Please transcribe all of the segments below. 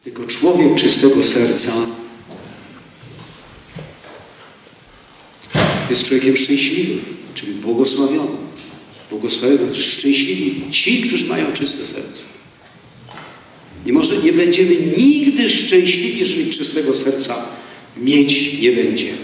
Tylko człowiek czystego serca jest człowiekiem szczęśliwym, czyli błogosławionym. Błogosławiony, szczęśliwi ci, którzy mają czyste serce. Nie będziemy nigdy szczęśliwi, jeżeli czystego serca mieć nie będziemy.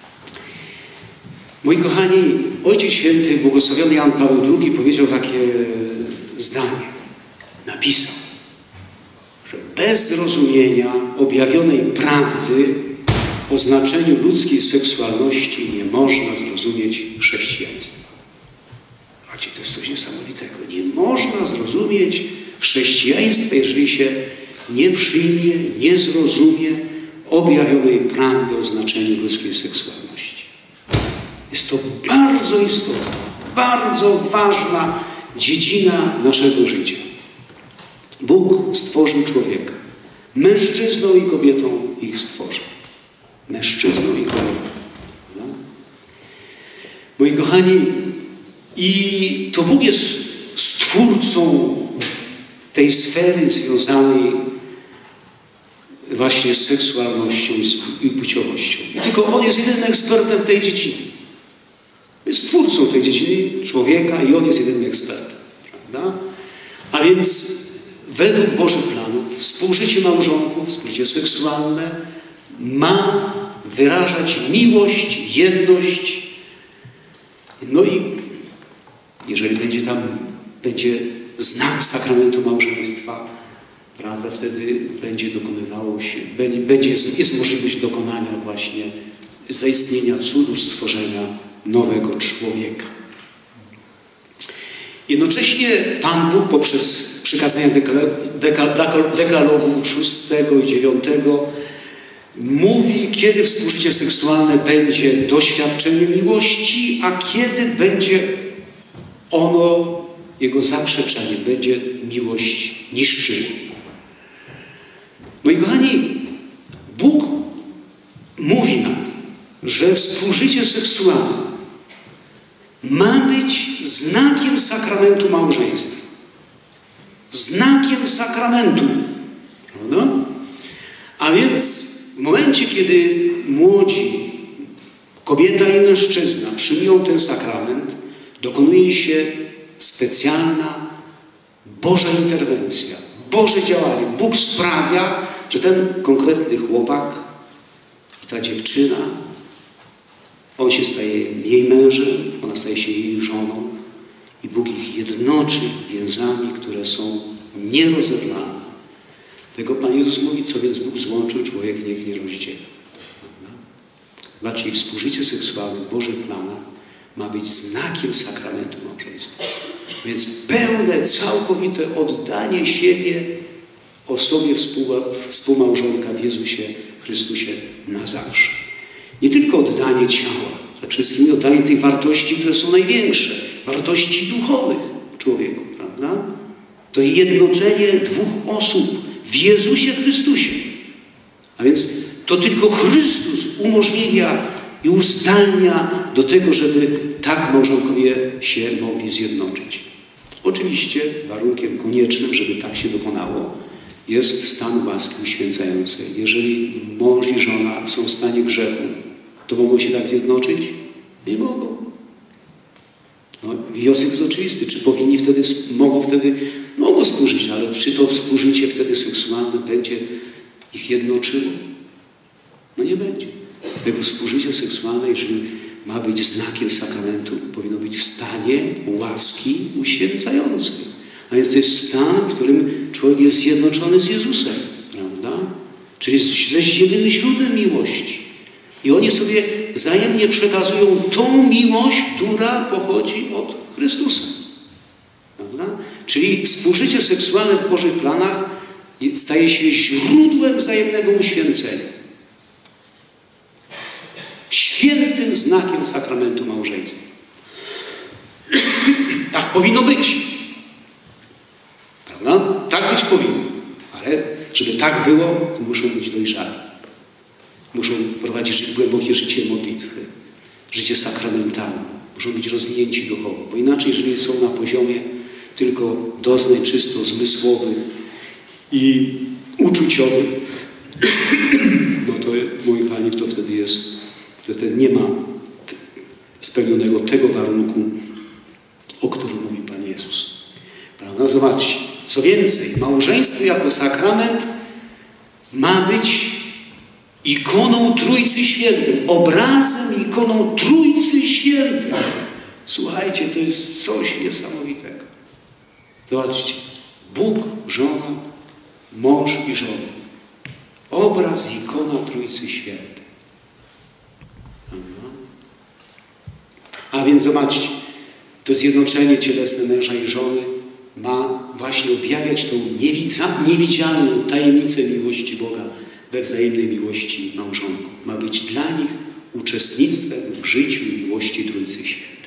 Moi kochani, Ojciec Święty, błogosławiony Jan Paweł II powiedział takie zdanie. Napisał, że bez zrozumienia objawionej prawdy o znaczeniu ludzkiej seksualności nie można zrozumieć chrześcijaństwa. Słuchajcie, to jest coś niesamowitego. Nie można zrozumieć chrześcijaństwa, jeżeli się nie przyjmie, nie zrozumie objawionej prawdy o znaczeniu ludzkiej seksualności. Jest to bardzo istotna, bardzo ważna dziedzina naszego życia. Bóg stworzył człowieka. Mężczyzną i kobietą ich stworzył. Mężczyzną i kobietą. No? Moi kochani, i to Bóg jest stwórcą tej sfery związanej właśnie z seksualnością i płciowością. I tylko On jest jedynym ekspertem w tej dziedzinie. Jest twórcą tej dziedziny człowieka i On jest jedynym ekspertem. Prawda? A więc według Bożych planów współżycie małżonków, współżycie seksualne ma wyrażać miłość, jedność. No i jeżeli będzie znak sakramentu małżeństwa, prawda, wtedy będzie dokonywało się, jest możliwość dokonania właśnie zaistnienia cudu stworzenia nowego człowieka. Jednocześnie Pan Bóg poprzez przykazania dekalogu 6 i 9 mówi, kiedy współżycie seksualne będzie doświadczeniem miłości, a kiedy będzie ono, jego zaprzeczenie, będzie miłość niszczyło. Moi kochani, Bóg mówi nam, że współżycie seksualne ma być znakiem sakramentu małżeństwa. Znakiem sakramentu. Prawda? A więc w momencie, kiedy młodzi, kobieta i mężczyzna przyjmują ten sakrament, dokonuje się specjalna Boża interwencja, Boże działanie. Bóg sprawia, że ten konkretny chłopak i ta dziewczyna, on się staje jej mężem, ona staje się jej żoną i Bóg ich jednoczy więzami, które są nierozerwalne. Dlatego Pan Jezus mówi, co więc Bóg złączył, człowiek niech nie rozdziela. Zobaczcie, współżycie seksualne w Bożych planach ma być znakiem sakramentu małżeństwa. Więc pełne, całkowite oddanie siebie osobie współmałżonka w Jezusie Chrystusie na zawsze. Nie tylko oddanie ciała, ale przede wszystkim oddanie tych wartości, które są największe. Wartości duchowych w człowieku, prawda? To jednoczenie dwóch osób w Jezusie Chrystusie. A więc to tylko Chrystus umożliwia i uzdalnia do tego, żeby tak małżonkowie się mogli zjednoczyć. Oczywiście warunkiem koniecznym, żeby tak się dokonało, jest stan łaski uświęcającej. Jeżeli mąż i żona są w stanie grzechu, to mogą się tak zjednoczyć? Nie mogą. No, wniosek jest oczywisty. Czy powinni wtedy, mogą współżyć, ale czy to współżycie wtedy seksualne będzie ich jednoczyło? No nie będzie. Tego współżycie seksualne, jeżeli ma być znakiem sakramentu, powinno być w stanie łaski uświęcającej. A więc to jest stan, w którym człowiek jest zjednoczony z Jezusem, prawda? Czyli z jedynym źródłem miłości. I oni sobie wzajemnie przekazują tą miłość, która pochodzi od Chrystusa. Prawda? Czyli współżycie seksualne w Bożych planach staje się źródłem wzajemnego uświęcenia. Świętym znakiem sakramentu małżeństwa. Tak powinno być. Prawda? Tak być powinno. Ale żeby tak było, to muszą być dojrzali. Muszą prowadzić głębokie życie modlitwy, życie sakramentalne. Muszą być rozwinięci duchowo. Bo inaczej, jeżeli są na poziomie tylko doznań czysto zmysłowych i uczuciowych, no to, moi kochani, to wtedy nie ma spełnionego tego warunku, o którym mówi Pan Jezus. Prawda? Zobaczcie, co więcej, małżeństwo jako sakrament ma być ikoną Trójcy Świętej, obrazem, ikoną Trójcy Świętej. Słuchajcie, to jest coś niesamowitego. Zobaczcie, Bóg, żona, mąż i żona. Obraz, ikona Trójcy Świętej. A więc zobaczcie, to zjednoczenie cielesne męża i żony ma właśnie objawiać tą niewidzialną tajemnicę miłości Boga we wzajemnej miłości małżonków. Ma być dla nich uczestnictwem w życiu i miłości Trójcy Świętej.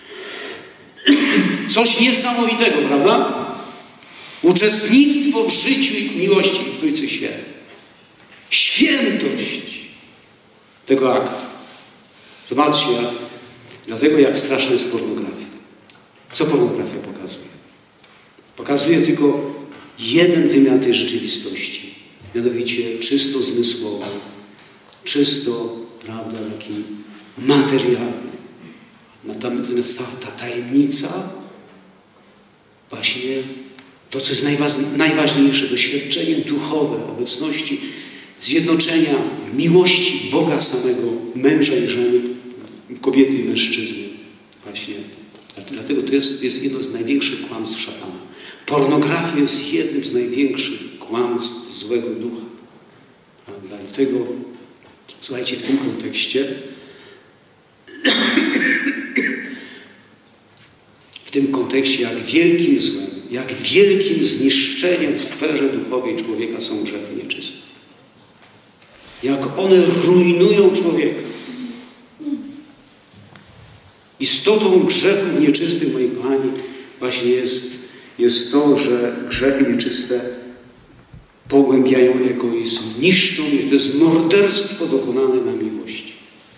Coś niesamowitego, prawda? Uczestnictwo w życiu i miłości w Trójcy Świętej. Świętość tego aktu. Zobaczcie, dlatego jak straszna jest pornografia. Co pornografia pokazuje? Pokazuje tylko jeden wymiar tej rzeczywistości. Mianowicie czysto zmysłowy, czysto, prawda, taki materialny. Natomiast ta tajemnica, właśnie to, co jest najważniejsze, doświadczenie duchowe, obecności, zjednoczenia w miłości Boga samego, męża i żony, kobiety i mężczyzny. Właśnie. Dlatego to jest jedno z największych kłamstw szatana. Pornografia jest jednym z największych kłamstw złego ducha. Prawda? Dlatego, słuchajcie, w tym kontekście, jak wielkim złem, jak wielkim zniszczeniem w sferze duchowej człowieka są grzechy nieczyste. Jak one rujnują człowieka. Istotą grzechów nieczystych, moi kochani, właśnie jest to, że grzechy nieczyste pogłębiają egoizm, niszczą je. To jest morderstwo dokonane na miłości.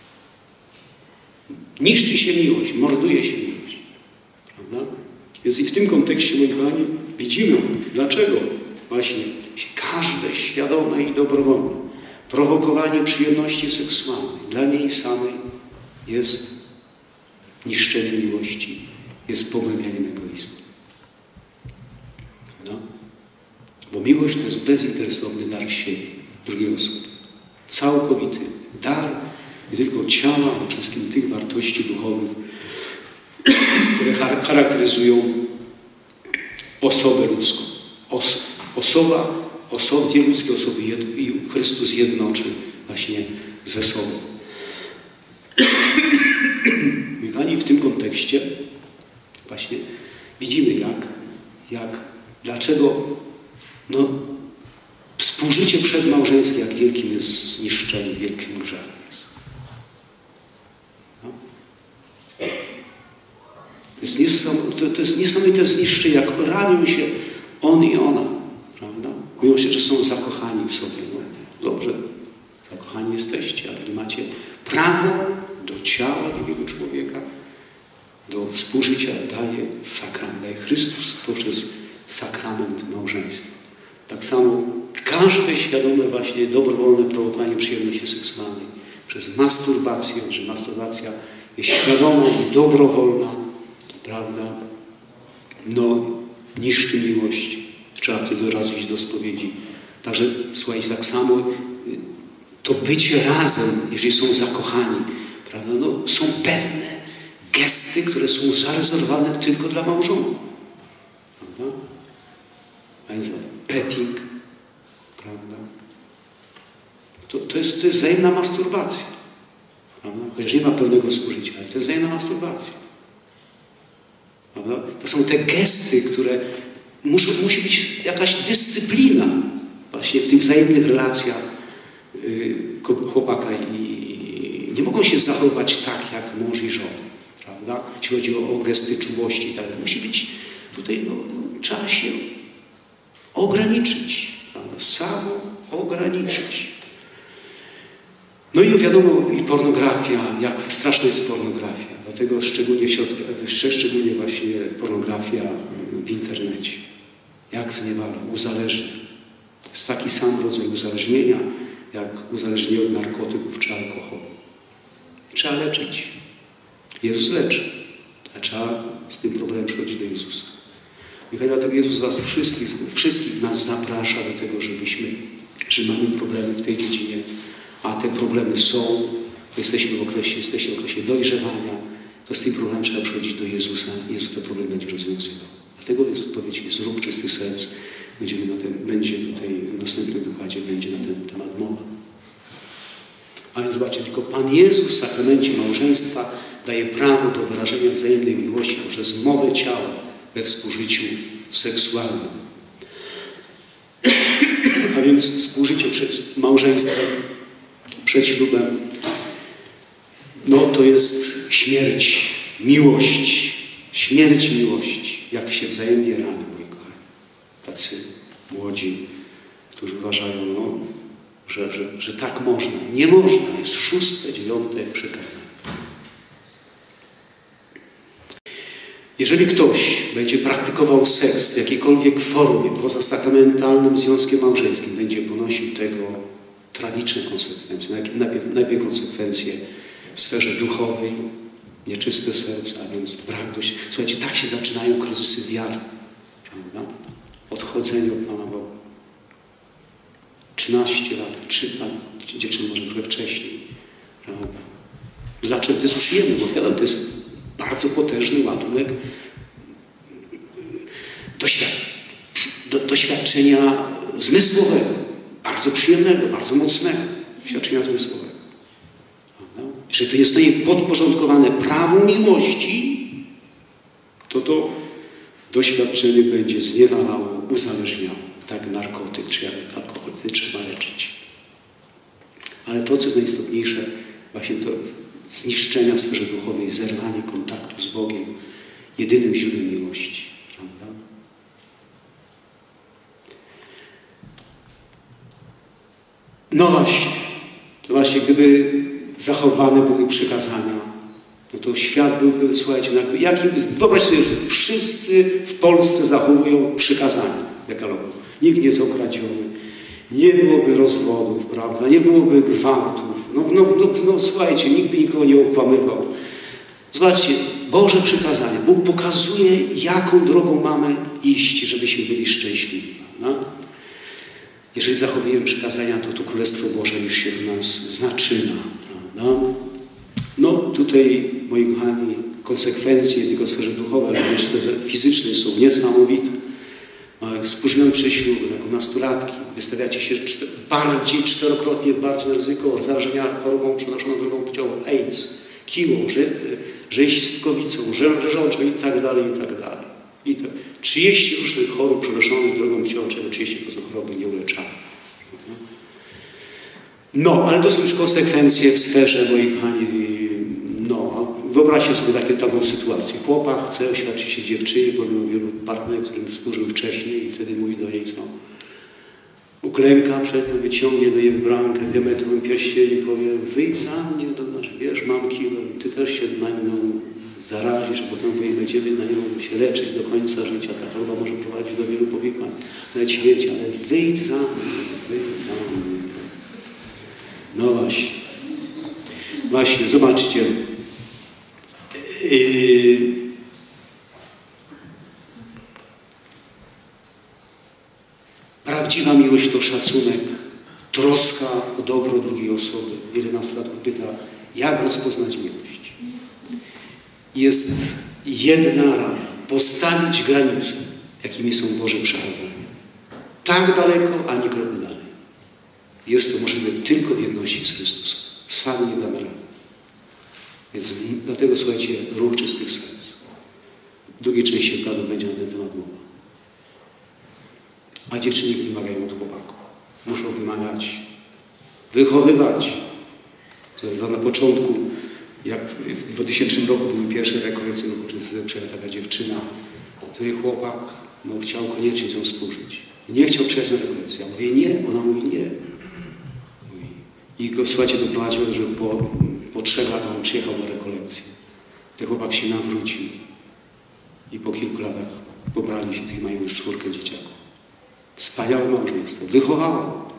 Niszczy się miłość, morduje się miłość. Prawda? Więc i w tym kontekście, moi kochani, widzimy, dlaczego właśnie każde świadome i dobrowolne prowokowanie przyjemności seksualnej dla niej samej jest niszczeniem miłości, jest pogłębianiem egoizmu. Prawda? Bo miłość to jest bezinteresowny dar siebie, drugiej osoby. Całkowity dar nie tylko ciała, ale przede wszystkim tych wartości duchowych, które charakteryzują osobę ludzką. Dwie ludzkie osoby Chrystus jednoczy właśnie ze sobą. I w tym kontekście właśnie widzimy, dlaczego współżycie przedmałżeńskie, jak wielkim jest zniszczeniem, wielkim grzechem jest. No. To jest niesamowite zniszczenie, jak ranią się on i ona, prawda? Mówią się, że są zakochani w sobie. No, dobrze, zakochani jesteście, ale nie macie prawa do ciała drugiego człowieka, do współżycia daje sakrament, daje Chrystus poprzez sakrament małżeństwa. Tak samo każde świadome właśnie dobrowolne prowokowanie przyjemności seksualnej przez masturbację, że masturbacja jest świadoma i dobrowolna, prawda? Niszczy miłość. Trzeba wtedy od razu iść do spowiedzi. Także, słuchajcie, tak samo to bycie razem, jeżeli są zakochani, prawda? Są pewne gesty, które są zarezerwowane tylko dla małżonków. Prawda? A więc petting, prawda? To jest wzajemna masturbacja. Prawda? Chociaż nie ma pełnego współżycia, ale to jest wzajemna masturbacja. Prawda? To są te gesty, które musi być jakaś dyscyplina właśnie w tych wzajemnych relacjach chłopaka i nie mogą się zachowywać tak, jak mąż i żona, prawda? Jeśli chodzi o gesty czułości i tak dalej. Musi być tutaj, trzeba się ograniczyć, prawda? Samo ograniczyć. No i wiadomo, i pornografia, jak straszna jest pornografia. Dlatego szczególnie właśnie pornografia w internecie. Jak zniewala, uzależnia. jest taki sam rodzaj uzależnienia, jak uzależnienie od narkotyków czy alkoholu. Trzeba leczyć. Jezus leczy, a trzeba z tym problemem przychodzić do Jezusa. I dlatego Jezus was wszystkich nas zaprasza do tego, że mamy problemy w tej dziedzinie, a te problemy są, jesteśmy w okresie dojrzewania, to z tym problemem trzeba przychodzić do Jezusa. Jezus ten problem będzie rozwiązywał. Dlatego jest odpowiedź, jest ruch czystych serc. Będzie tutaj w następnym wykładzie będzie na ten temat mowa. A więc zobaczcie, tylko Pan Jezus w sakramencie małżeństwa daje prawo do wyrażenia wzajemnej miłości poprzez mowę ciała we współżyciu seksualnym. A więc współżycie przed małżeństwem, przed ślubem, no to jest śmierć miłości. Śmierć miłości. Jak się wzajemnie rany, moi kochani. Tacy młodzi, którzy uważają, no, że tak można. Nie można. Jest 6., 9. przykazanie. Jeżeli ktoś będzie praktykował seks w jakiejkolwiek formie poza sakramentalnym związkiem małżeńskim, będzie ponosił tego tragiczne konsekwencje. Najpierw konsekwencje w sferze duchowej, nieczyste serce, a więc brak dość. Słuchajcie, tak się zaczynają kryzysy wiary. Prawda? Odchodzenie od Pana Boga. 13 lat, 3 lat, dziewczyny może trochę wcześniej. Prawda? Dlaczego? To jest przyjemne, bo wiadomo, to jest bardzo potężny ładunek doświadczenia zmysłowego. Bardzo przyjemnego, bardzo mocnego doświadczenia zmysłowego. Prawda? Jeżeli to jest podporządkowane prawu miłości, to doświadczenie będzie zniewalało, uzależniało. Tak narkotyk czy alkohol, wtedy trzeba leczyć. Ale to, co jest najistotniejsze, właśnie to zniszczenia w sferze duchowej, zerwanie kontaktu z Bogiem, jedynym źródłem miłości. Prawda? No właśnie, gdyby zachowane były przykazania, no to świat byłby, słuchajcie, wyobraźcie sobie, że wszyscy w Polsce zachowują przykazania dekalogu. Nikt nie jest okradziony, nie byłoby rozwodów, prawda, nie byłoby gwałtów. No słuchajcie, nikt by nikogo nie okłamywał. Zobaczcie, Boże przykazanie. Bóg pokazuje, jaką drogą mamy iść, żebyśmy byli szczęśliwi. Prawda? Jeżeli zachowujemy przykazania, to Królestwo Boże już się w nas zaczyna. Prawda? No tutaj, moi kochani, konsekwencje nie tylko w sferze duchowej, ale też w sferze fizycznej są niesamowite. Spóźnione przez ślub, jako nastolatki, wystawiacie się czterokrotnie bardziej na ryzyko zarażenia chorobą przenoszoną drogą płciową, AIDS, kiło, rzeźstkowicą, rzeżączą i tak dalej, i tak dalej. 30 różnych chorób przenoszonych drogą płciową, czego 30% choroby nieuleczalne. No, ale to są już konsekwencje w sferze, moi kochani, wyobraźcie sobie taką sytuację. Chłopak chce oświadczyć się dziewczynie, pomimo wielu partnerów, którym służył wcześniej i wtedy mówi do niej, co? Uklęka przed nią, wyciągnie do jej bramkę z diametrowym pierścieniem i powie, wyjdź za mnie do nas, wiesz, mam kiłę, ty też się na mną zarazisz, a potem będziemy na nią się leczyć do końca życia. Ta choroba może prowadzić do wielu powikłań, nawet śmierci, ale wyjdź za mnie, wyjdź za mnie. No właśnie, zobaczcie. Prawdziwa miłość to szacunek, troska o dobro drugiej osoby. 11-latków pyta, jak rozpoznać miłość? Jest jedna rada. Postawić granice, jakimi są Boże przykazania. Tak daleko, a nie kroku dalej. Jest to możliwe tylko w jedności z Chrystusem. Sami nie damy rady. Więc dlatego, słuchajcie, ruch czystych serc. W drugiej części wykładu będzie na ten temat mowa. A dziewczyny wymagają od chłopaków. Muszą wymagać, wychowywać. To jest na początku, jak w 2000 roku były pierwsze rekolekcje, przyjechała taka dziewczyna, której chłopak chciał koniecznie z nią współżyć. Nie chciał przyjechać na rekolekcję. Ja mówię nie, ona mówi nie. I go, słuchajcie, doprowadziło, że po 3 latach on przyjechał na rekolekcję. Ten chłopak się nawrócił i po kilku latach pobrali się, tych mają już 4 dzieciaków. Wspaniałe małżeństwo. Wychowała go.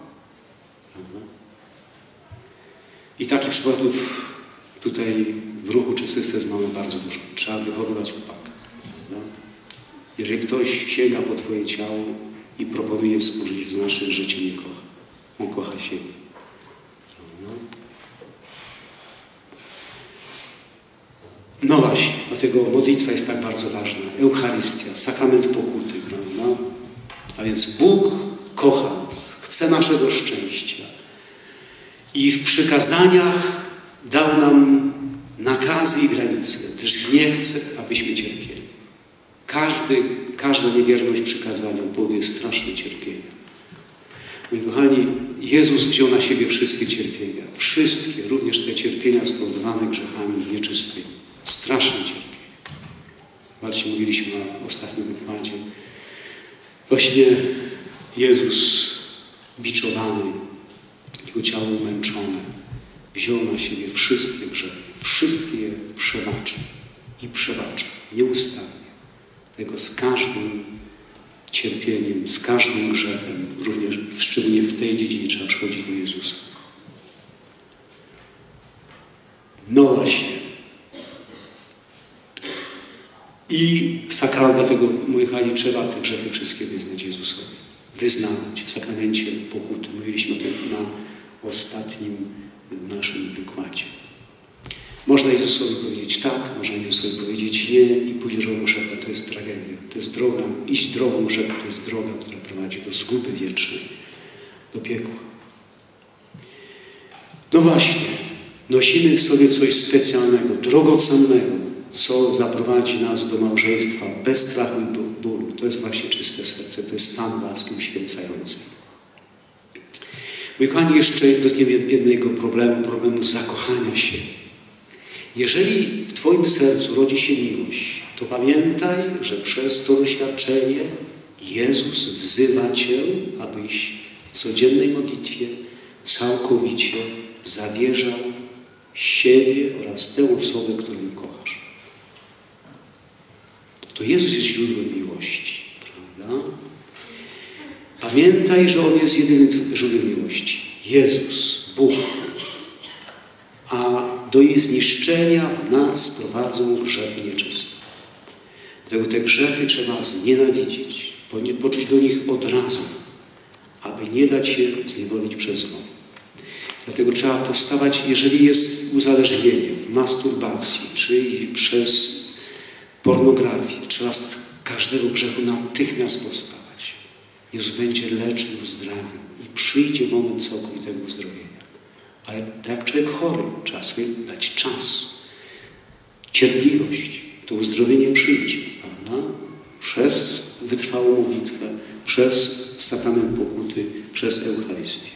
I takich przykładów tutaj w ruchu Czysty Serc mamy bardzo dużo. Trzeba wychowywać chłopaka. Jeżeli ktoś sięga po twoje ciało i proponuje współżycie, to znaczy, że cię nie kocha. On kocha siebie. No właśnie, dlatego modlitwa jest tak bardzo ważna. Eucharystia, sakrament pokuty, prawda? A więc Bóg kocha nas, chce naszego szczęścia. I w przykazaniach dał nam nakazy i granice, gdyż nie chce, abyśmy cierpieli. Każda niewierność przykazaniom powoduje straszne cierpienia. Moi kochani, Jezus wziął na siebie wszystkie cierpienia. Wszystkie, również te cierpienia spowodowane grzechami nieczystymi. Straszne cierpienie. Właśnie mówiliśmy na ostatnim wykładzie. Właśnie Jezus biczowany, Jego ciało umęczone, wziął na siebie wszystkie grzechy. Wszystkie je przebaczył. I przebacza nieustannie. Tego z każdym cierpieniem, z każdym grzechem, również szczególnie w tej dziedzinie trzeba przychodzić do Jezusa. No właśnie. I sakrament, dlatego, moi kochani, trzeba te grzechy wszystkie wyznać Jezusowi. Wyznawać w sakramencie pokuty. Mówiliśmy o tym na ostatnim naszym wykładzie. Można Jezusowi powiedzieć tak, można Jezusowi powiedzieć nie i pójść drogą grzechu. To jest tragedia. To jest droga, iść drogą grzechu, to jest droga, która prowadzi do zguby wiecznej, do piekła. No właśnie, nosimy w sobie coś specjalnego, drogocennego, co zaprowadzi nas do małżeństwa bez strachu i bólu. To jest właśnie czyste serce, to jest stan łaski uświęcający. Moi kochani, jeszcze dotkniemy jednego problemu zakochania się. Jeżeli w twoim sercu rodzi się miłość, to pamiętaj, że przez to doświadczenie Jezus wzywa cię, abyś w codziennej modlitwie całkowicie zawierzał siebie oraz tę osobę, którą kochasz. To Jezus jest źródłem miłości, prawda? Pamiętaj, że On jest jedynym źródłem miłości. Jezus, Bóg. A do jej zniszczenia w nas prowadzą grzechy nieczyste. Dlatego te grzechy trzeba znienawidzić, poczuć do nich odrazę, aby nie dać się zniewolić przez zło. Dlatego trzeba postawać, jeżeli jest uzależnienie w masturbacji, czy przez pornografię, trzeba z każdego grzechu natychmiast powstawać. Jezus będzie leczył, uzdrawiał i przyjdzie moment całkowitego uzdrowienia. Ale tak jak człowiek chory, trzeba sobie dać czas, cierpliwość. To uzdrowienie przyjdzie, prawda? Przez wytrwałą modlitwę, przez sakrament pokuty, przez Eucharystię.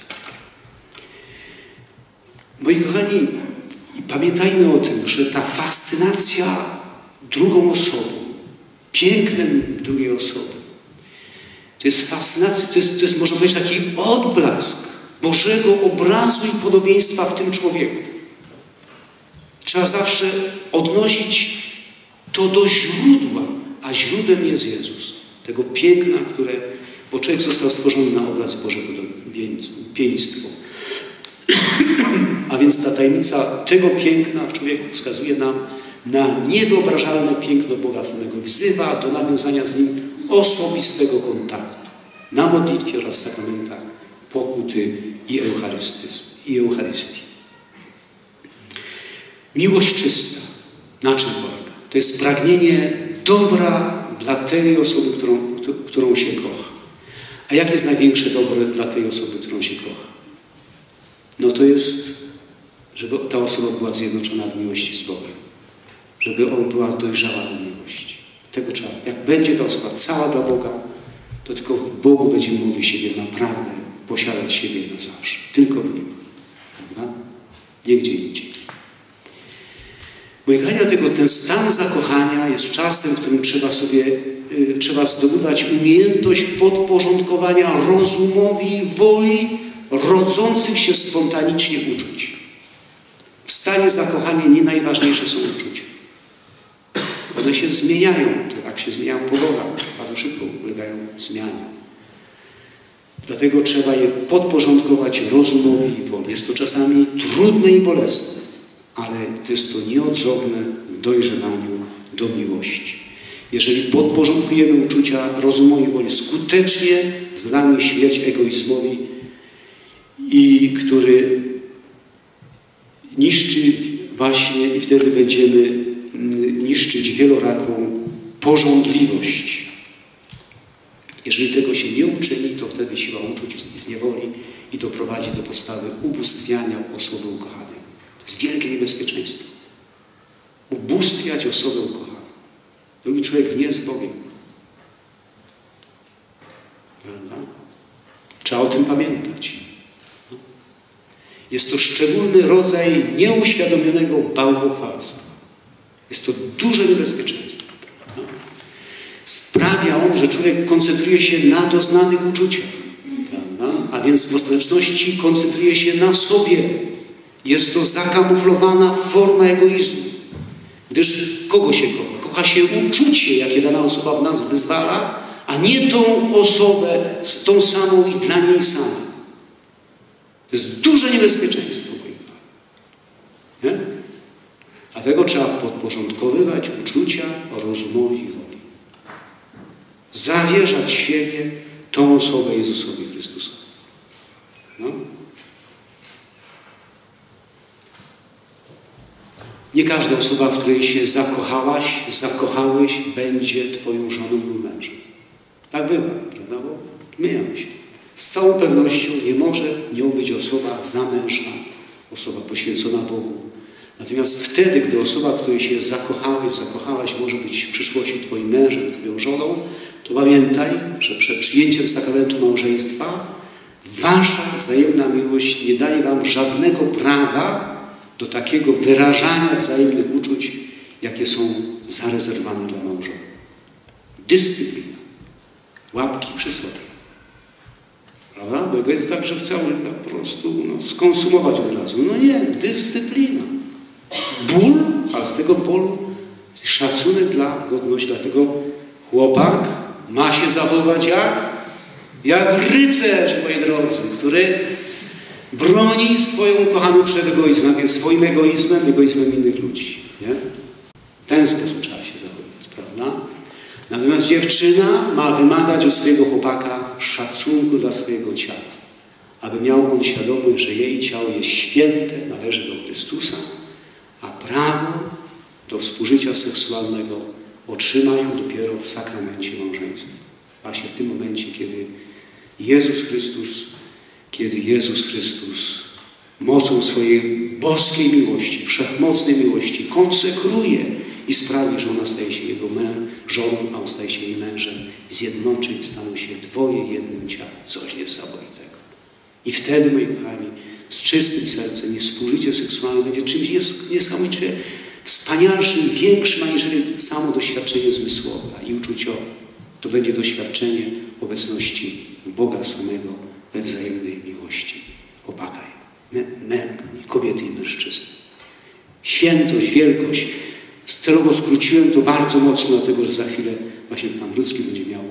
Moi kochani, pamiętajmy o tym, że ta fascynacja drugą osobą, pięknem drugiej osoby, to jest fascynacja, to jest można powiedzieć taki odblask Bożego obrazu i podobieństwa w tym człowieku. Trzeba zawsze odnosić to do źródła, a źródłem jest Jezus. Tego piękna, bo człowiek został stworzony na obraz Bożego podobieństwo. A więc ta tajemnica tego piękna w człowieku wskazuje nam na niewyobrażalne piękno Boga samego. Wzywa do nawiązania z Nim osobistego kontaktu na modlitwie oraz sakramentach pokuty i Eucharystii. Miłość czysta. Na czym polega? To jest pragnienie dobra dla tej osoby, którą się kocha. A jakie jest największe dobro dla tej osoby, którą się kocha? No to jest, żeby ta osoba była zjednoczona w miłości z Bogiem. Żeby ona była dojrzała do miłości. Tego trzeba. Jak będzie ta osoba cała dla Boga, to tylko w Bogu będziemy mogli siebie naprawdę posiadać siebie na zawsze. Tylko w Nim. Prawda? Nie gdzie indziej. Moi kochani, dlatego ten stan zakochania jest czasem, w którym trzeba zdobywać umiejętność podporządkowania rozumowi i woli rodzących się spontanicznie uczuć. W stanie zakochania nie najważniejsze są uczucia. One się zmieniają, to jak się zmieniają pogoda, bardzo szybko ulegają zmianie. Dlatego trzeba je podporządkować rozumowi i woli. Jest to czasami trudne i bolesne, ale to jest to nieodzowne w dojrzewaniu do miłości. Jeżeli podporządkujemy uczucia rozumowi i woli, skutecznie znamy śmierć egoizmowi, i który niszczy właśnie i wtedy będziemy niszczyć wieloraką pożądliwość. Jeżeli tego się nie uczyni, to wtedy siła uczuć zniewoli i doprowadzi do postawy ubóstwiania osoby ukochanej. To jest wielkie niebezpieczeństwo. Ubóstwiać osobę ukochaną. Drugi człowiek nie jest Bogiem. Prawda? Trzeba o tym pamiętać. Jest to szczególny rodzaj nieuświadomionego bałwochwalstwa. Jest to duże niebezpieczeństwo. Prawda? Sprawia on, że człowiek koncentruje się na doznanych uczuciach. Prawda? A więc w ostateczności koncentruje się na sobie. Jest to zakamuflowana forma egoizmu. Gdyż kogo się kocha? Kocha się uczucie, jakie dana osoba w nas wyzwala, a nie tą osobę z tą samą i dla niej samej. To jest duże niebezpieczeństwo. Nie? Dlatego trzeba podporządkowywać uczucia rozumowi i woli. Zawierzać siebie tą osobę Jezusowi Chrystusowi. No? Nie każda osoba, w której się zakochałeś, będzie twoją żoną lub mężem. Tak bywa, prawda? Bo myją się. Z całą pewnością nie może nią być osoba zamężna, osoba poświęcona Bogu. Natomiast wtedy, gdy osoba, w której się zakochałaś, może być w przyszłości twoim mężem, twoją żoną, to pamiętaj, że przed przyjęciem sakramentu małżeństwa wasza wzajemna miłość nie daje wam żadnego prawa do takiego wyrażania wzajemnych uczuć, jakie są zarezerwowane dla małżonka. Dyscyplina. Łapki przy sobie. Prawda? Bo jest tak, że chcemy tak po prostu skonsumować od razu. No nie, dyscyplina. Ból, ale z tego bólu szacunek dla godności. Dlatego chłopak ma się zachować jak rycerz, moi drodzy, który broni swoją ukochaną przed egoizmem, więc swoim egoizmem, egoizmem innych ludzi. Nie? W ten sposób trzeba się zachować, prawda? Natomiast dziewczyna ma wymagać od swojego chłopaka szacunku dla swojego ciała, aby miał on świadomość, że jej ciało jest święte, należy do Chrystusa, a prawo do współżycia seksualnego otrzymają dopiero w sakramencie małżeństwa. Właśnie w tym momencie, kiedy Jezus Chrystus mocą swojej boskiej miłości, wszechmocnej miłości konsekruje i sprawi, że ona staje się jego żoną, a on staje się jej mężem. Zjednoczy i staną się dwoje jednym ciałem. Coś niesamowitego. I wtedy, moi kochani, z czystym sercem i współżycie seksualne będzie czymś niesamowicie wspanialszym, większym, aniżeli samo doświadczenie zmysłowe i uczuciowe. To będzie doświadczenie obecności Boga samego we wzajemnej miłości. Chłopaka, kobiety i mężczyzny. Świętość, wielkość. Celowo skróciłem to bardzo mocno, dlatego że za chwilę właśnie Pan Ludzki będzie miał